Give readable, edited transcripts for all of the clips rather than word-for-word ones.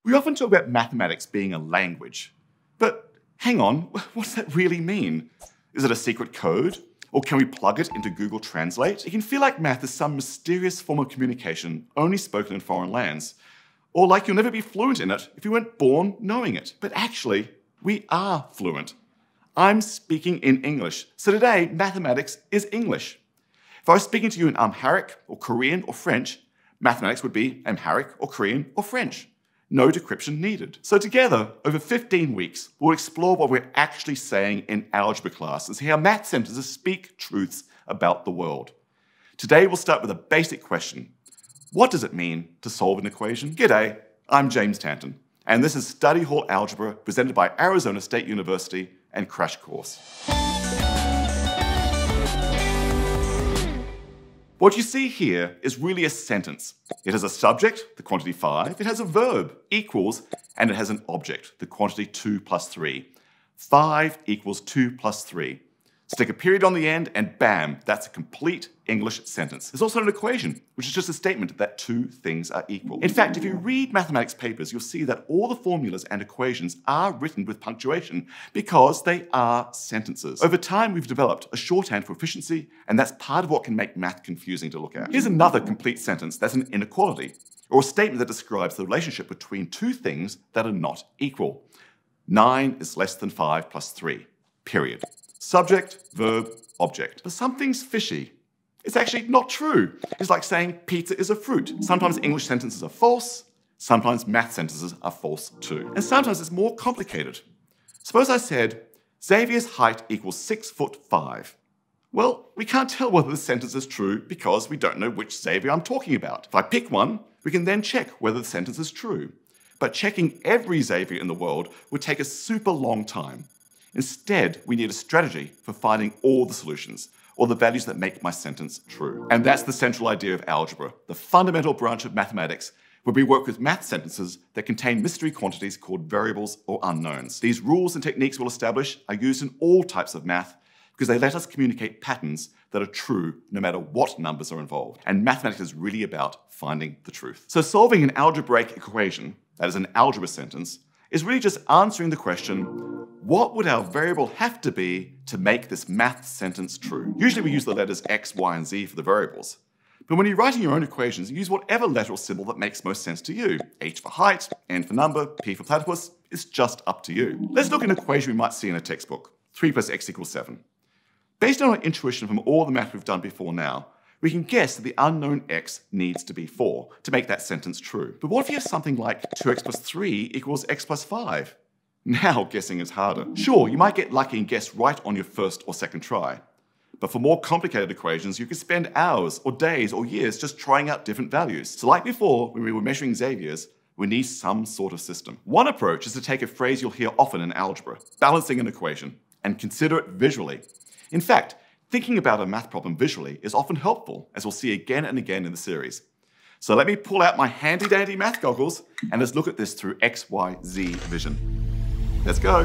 We often talk about mathematics being a language. But hang on, what does that really mean? Is it a secret code? Or can we plug it into Google Translate? It can feel like math is some mysterious form of communication only spoken in foreign lands. Or like you'll never be fluent in it if you weren't born knowing it. But actually, we are fluent. I'm speaking in English, so today mathematics is English. If I was speaking to you in Amharic or Korean or French, mathematics would be Amharic or Korean or French. No decryption needed. So together, over 15 weeks, we'll explore what we're actually saying in algebra class and see how math sentences speak truths about the world. Today we'll start with a basic question. What does it mean to solve an equation? G'day, I'm James Tanton, and this is Study Hall Algebra presented by Arizona State University and Crash Course. What you see here is really a sentence. It has a subject, the quantity 5, it has a verb, equals, and it has an object, the quantity 2 plus 3. 5 equals 2 plus 3. Stick a period on the end and bam, that's a complete English sentence. There's also an equation, which is just a statement that two things are equal. In fact, if you read mathematics papers, you'll see that all the formulas and equations are written with punctuation because they are sentences. Over time, we've developed a shorthand for efficiency, and that's part of what can make math confusing to look at. Here's another complete sentence that's an inequality, or a statement that describes the relationship between two things that are not equal. 9 is less than 5 plus 3, period. Subject, verb, object. But something's fishy. It's actually not true. It's like saying pizza is a fruit. Sometimes English sentences are false, sometimes math sentences are false too. And sometimes it's more complicated. Suppose I said, Xavier's height equals 6'5". Well, we can't tell whether the sentence is true because we don't know which Xavier I'm talking about. If I pick one, we can then check whether the sentence is true. But checking every Xavier in the world would take a super long time. Instead, we need a strategy for finding all the solutions, or the values that make my sentence true. And that's the central idea of algebra, the fundamental branch of mathematics, where we work with math sentences that contain mystery quantities called variables or unknowns. These rules and techniques we'll establish are used in all types of math because they let us communicate patterns that are true no matter what numbers are involved. And mathematics is really about finding the truth. So solving an algebraic equation, that is an algebra sentence, is really just answering the question, what would our variable have to be to make this math sentence true? Usually we use the letters x, y, and z for the variables. But when you're writing your own equations, you use whatever letter or symbol that makes most sense to you. H for height, N for number, P for platypus, it's just up to you. Let's look at an equation we might see in a textbook. 3 plus x equals 7. Based on our intuition from all the math we've done before now, we can guess that the unknown x needs to be 4 to make that sentence true. But what if you have something like 2x plus 3 equals x plus 5? Now guessing is harder. Sure, you might get lucky and guess right on your first or second try. But for more complicated equations, you could spend hours or days or years just trying out different values. So like before, when we were measuring Xaviers, we need some sort of system. One approach is to take a phrase you'll hear often in algebra, balancing an equation, and consider it visually. In fact, thinking about a math problem visually is often helpful, as we'll see again and again in the series. So let me pull out my handy-dandy math goggles and let's look at this through X, Y, Z vision. Let's go.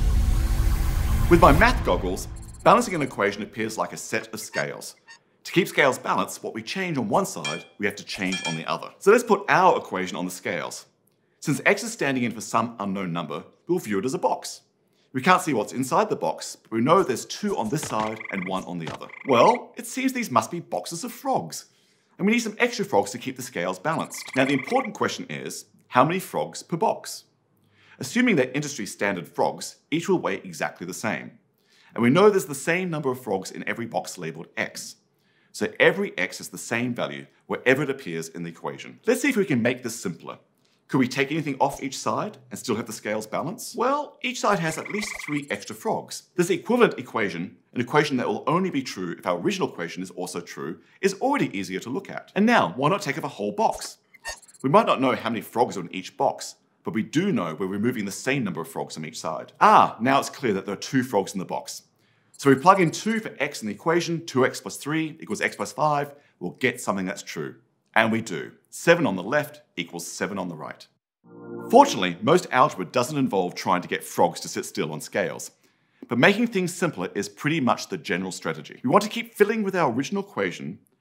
With my math goggles, balancing an equation appears like a set of scales. To keep scales balanced, what we change on one side, we have to change on the other. So let's put our equation on the scales. Since x is standing in for some unknown number, we'll view it as a box. We can't see what's inside the box, but we know there's 2 on this side and 1 on the other. Well, it seems these must be boxes of frogs. And we need some extra frogs to keep the scales balanced. Now the important question is, how many frogs per box? Assuming they're industry standard frogs, each will weigh exactly the same. And we know there's the same number of frogs in every box labeled x. So every x is the same value wherever it appears in the equation. Let's see if we can make this simpler. Could we take anything off each side and still have the scales balanced? Well, each side has at least 3 extra frogs. This equivalent equation, an equation that will only be true if our original equation is also true, is already easier to look at. And now, why not take up a whole box? We might not know how many frogs are in each box, but we do know we're removing the same number of frogs from each side. Now it's clear that there are 2 frogs in the box. So we plug in 2 for x in the equation, 2x plus 3 equals x plus 5, we'll get something that's true. And we do. 7 on the left equals 7 on the right. Fortunately, most algebra doesn't involve trying to get frogs to sit still on scales. But making things simpler is pretty much the general strategy. We want to keep fiddling with our original equation,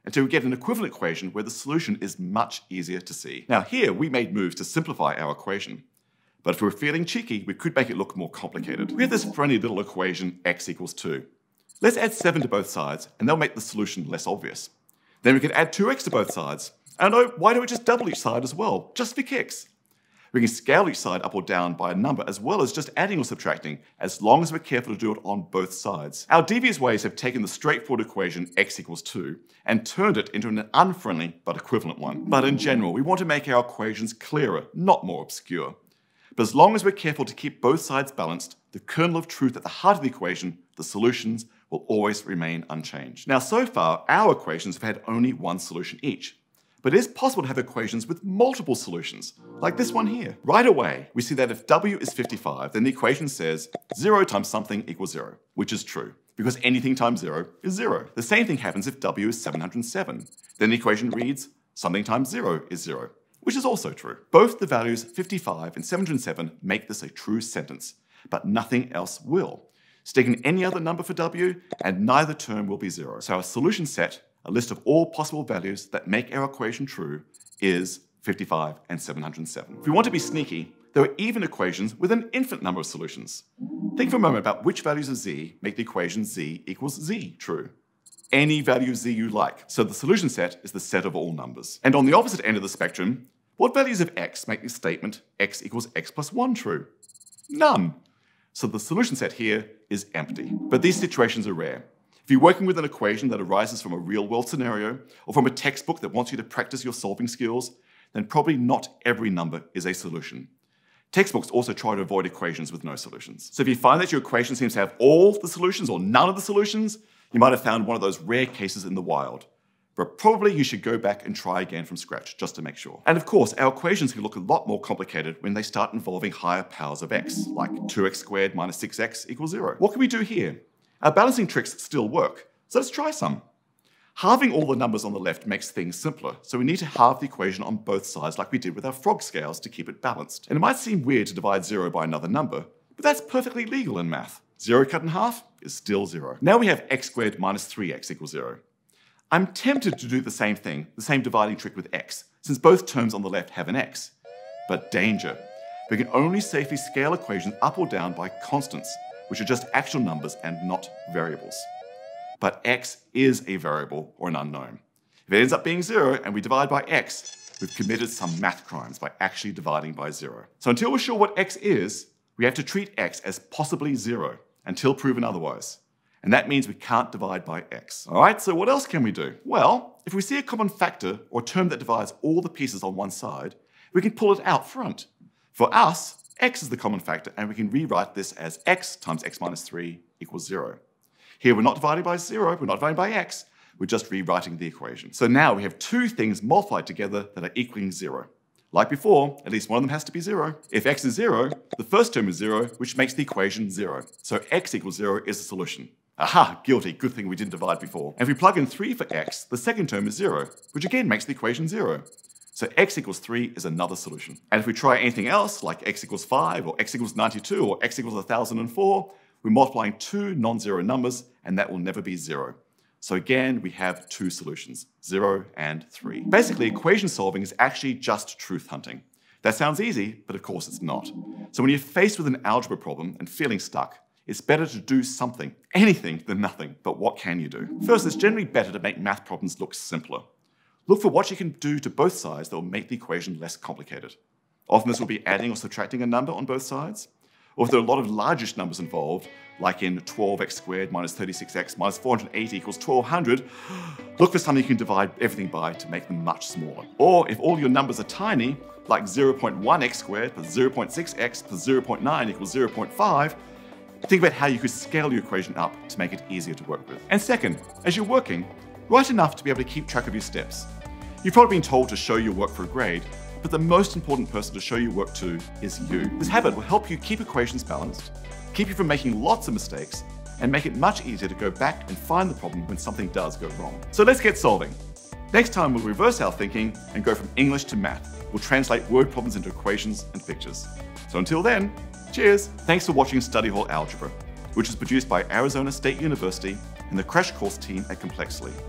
until we get an equivalent equation where the solution is much easier to see. Now here we made moves to simplify our equation. But if we're feeling cheeky, we could make it look more complicated. We have this friendly little equation x equals 2. Let's add 7 to both sides, and they'll make the solution less obvious. Then we can add 2x to both sides. And oh, why don't we just double each side as well, just for kicks? We can scale each side up or down by a number as well as just adding or subtracting, as long as we're careful to do it on both sides. Our devious ways have taken the straightforward equation x equals 2 and turned it into an unfriendly but equivalent one. But in general, we want to make our equations clearer, not more obscure. But as long as we're careful to keep both sides balanced, the kernel of truth at the heart of the equation, the solutions, will always remain unchanged. Now, so far, our equations have had only one solution each. But it is possible to have equations with multiple solutions, like this one here. Right away, we see that if w is 55, then the equation says 0 times something equals 0, which is true, because anything times 0 is 0. The same thing happens if w is 707. Then the equation reads something times 0 is 0, which is also true. Both the values 55 and 707 make this a true sentence, but nothing else will. Stick in any other number for w, and neither term will be 0. So our solution set, a list of all possible values that make our equation true, is 55 and 707. If we want to be sneaky, there are even equations with an infinite number of solutions. Think for a moment about which values of z make the equation z equals z true. Any value z you like. So the solution set is the set of all numbers. And on the opposite end of the spectrum, what values of x make the statement x equals x plus 1 true? None. So the solution set here is empty. But these situations are rare. If you're working with an equation that arises from a real-world scenario, or from a textbook that wants you to practice your solving skills, then probably not every number is a solution. Textbooks also try to avoid equations with no solutions. So if you find that your equation seems to have all the solutions or none of the solutions, you might have found one of those rare cases in the wild. But probably you should go back and try again from scratch, just to make sure. And of course, our equations can look a lot more complicated when they start involving higher powers of x, like 2x squared minus 6x equals 0. What can we do here? Our balancing tricks still work, so let's try some. Halving all the numbers on the left makes things simpler, so we need to halve the equation on both sides like we did with our frog scales to keep it balanced. And it might seem weird to divide 0 by another number, but that's perfectly legal in math. 0 cut in half is still 0. Now we have x squared minus 3x equals 0. I'm tempted to do the same thing, the same dividing trick with x, since both terms on the left have an x. But danger. We can only safely scale equations up or down by constants, which are just actual numbers and not variables. But x is a variable or an unknown. If it ends up being 0 and we divide by x, we've committed some math crimes by actually dividing by 0. So until we're sure what x is, we have to treat x as possibly 0 until proven otherwise. And that means we can't divide by x. All right, so what else can we do? Well, if we see a common factor or term that divides all the pieces on one side, we can pull it out front. For us, x is the common factor, and we can rewrite this as x times x minus 3 equals 0. Here we're not dividing by 0, we're not dividing by x, we're just rewriting the equation. So now we have two things multiplied together that are equaling 0. Like before, at least one of them has to be 0. If x is 0, the first term is 0, which makes the equation 0. So x equals 0 is the solution. Aha, guilty, good thing we didn't divide before. And if we plug in 3 for x, the second term is 0, which again makes the equation 0. So x equals 3 is another solution. And if we try anything else, like x equals 5, or x equals 92, or x equals 1004, we're multiplying two non-zero numbers, and that will never be 0. So again, we have two solutions, 0 and 3. Basically, equation solving is actually just truth hunting. That sounds easy, but of course it's not. So when you're faced with an algebra problem and feeling stuck, it's better to do something, anything, than nothing. But what can you do? First, it's generally better to make math problems look simpler. Look for what you can do to both sides that will make the equation less complicated. Often this will be adding or subtracting a number on both sides. Or if there are a lot of largish numbers involved, like in 12x squared minus 36x minus 480 equals 1200, look for something you can divide everything by to make them much smaller. Or if all your numbers are tiny, like 0.1x squared plus 0.6x plus 0.9 equals 0.5, think about how you could scale your equation up to make it easier to work with. And second, as you're working, write enough to be able to keep track of your steps. You've probably been told to show your work for a grade, but the most important person to show your work to is you. This habit will help you keep equations balanced, keep you from making lots of mistakes, and make it much easier to go back and find the problem when something does go wrong. So let's get solving. Next time we'll reverse our thinking and go from English to math. We'll translate word problems into equations and pictures. So until then, cheers! Thanks for watching Study Hall Algebra, which is produced by Arizona State University and the Crash Course team at Complexly.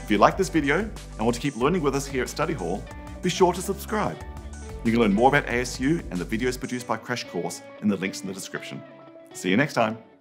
If you like this video and want to keep learning with us here at Study Hall, be sure to subscribe. You can learn more about ASU and the videos produced by Crash Course in the links in the description. See you next time.